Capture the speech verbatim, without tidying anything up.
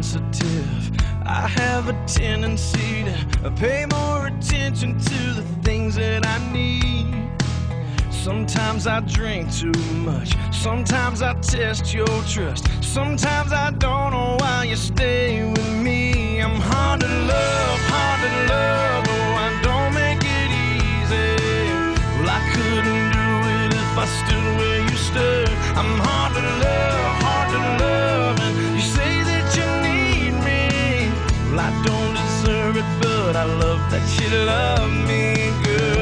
sensitive. I have a tendency to pay more attention to the things that I need. Sometimes I drink too much, sometimes I test your trust, sometimes I don't know why you stay with me. I'm hard to love, hard to love, oh, I don't make it easy. Well, I couldn't do it if I stood where you stood. I'm hard to love, hard to love, and you say that you need me. Well, I don't deserve it, but I love that you love me good.